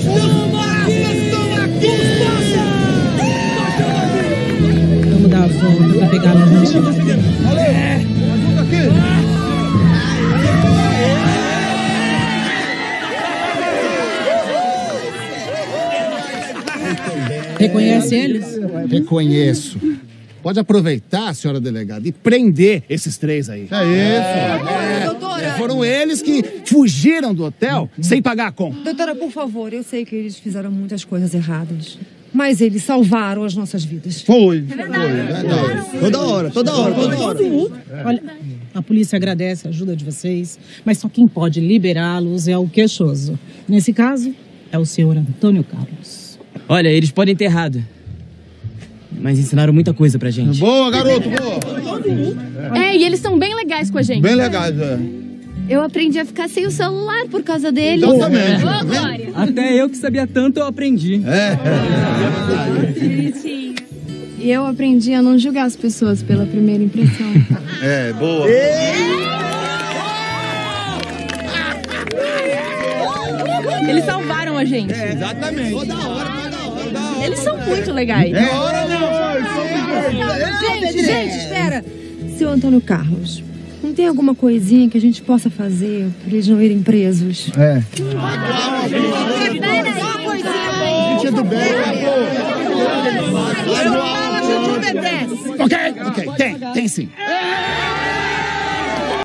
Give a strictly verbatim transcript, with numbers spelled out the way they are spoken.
Vamos dar a volta pra pegar a gente. Ajuda aqui! Reconhece eles? Reconheço. Pode aproveitar, senhora delegada, e prender esses três aí. É isso. É, doutora. foram eles que fugiram do hotel sem pagar a conta. Doutora, por favor, eu sei que eles fizeram muitas coisas erradas, mas eles salvaram as nossas vidas. Foi. Foi, verdade. Toda hora, toda hora, toda hora. Olha, a polícia agradece a ajuda de vocês, mas só quem pode liberá-los é o queixoso. Nesse caso, é o senhor Antônio Carlos. Olha, eles podem ter errado, mas ensinaram muita coisa pra gente. Boa, garoto, boa. É, e eles são bem legais com a gente. Bem legais, é. Eu aprendi a ficar sem o celular por causa deles. Exatamente. Boa, Glória. Até eu que sabia tanto, eu aprendi. Bonitinho. E eu aprendi a não julgar as pessoas pela primeira impressão. É, boa. Eles salvaram a gente. É, exatamente. Toda hora, toda hora, toda hora. Eles são muito legais. É hora não. Gente, gente, espera. Seu Antônio Carlos, não tem alguma coisinha que a gente possa fazer pra eles não irem presos? É. Gente do bem. Ok, ok, tem, tem sim.